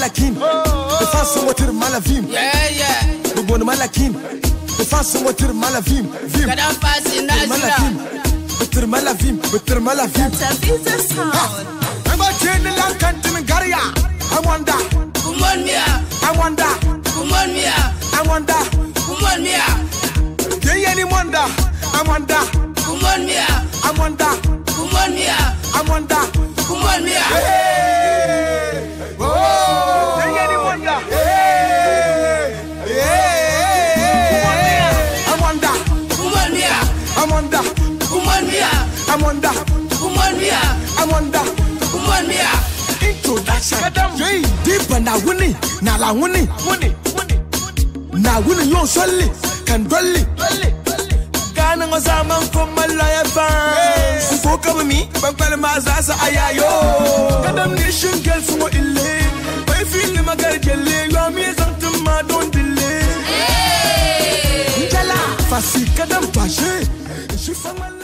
malakin. The fast water malavim. Yeah. The bon malakin. The fast water malavim. Vim. Kadam fasi nazira. Better malavim. Better malavim. That's a visa sound. I'm a chain in Lankantin Garia. I wonder. Come on me. I wonder. Come on me. I wonder. Come on me. Yeah, any wonder. I wonder. Come on me. I wonder. Come on me. I wonder. Come on me. Hey. Oh. Yeah, any wonder. Hey. I wonder. Come on me. I wonder. Come on me. I wonder. Come on me. I wonder. Come on me. Introduction. Jay, deep and I winning. Now I winning. Now winning your solid. Can dolly. Ghana was a man from Malaya fans. Spoke of me, but Palamaza Ayayo. Madam Nation girls who are elated. I feel him a girl, you are me something, I don't delay. Jala, Fasika, Dam Pache. She from